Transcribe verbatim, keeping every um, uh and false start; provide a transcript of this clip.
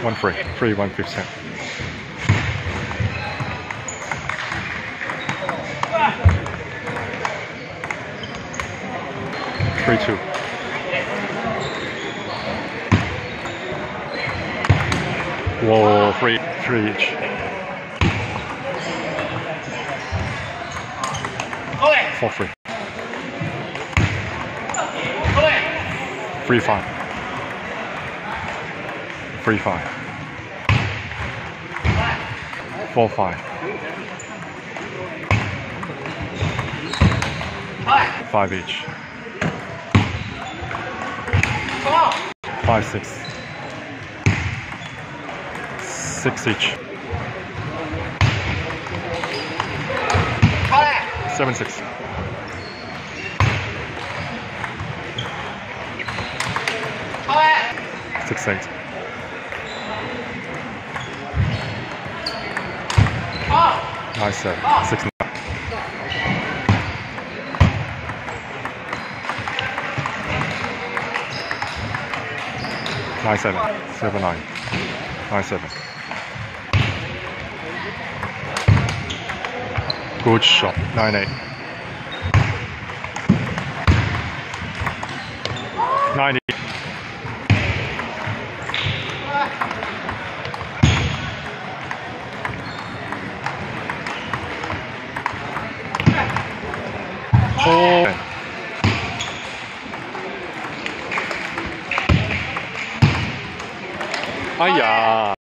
One free. Free one fifty cent. Three two. Whoa, three three each. Four free. Three five. Three five. Four five. Five each. Five six. Six each. Seven six. Six eight. Nice seven. Six nine. Nine seven. Seven nine. Nine seven. Good shot. Nine eight. Nine eight. Oh. Aya.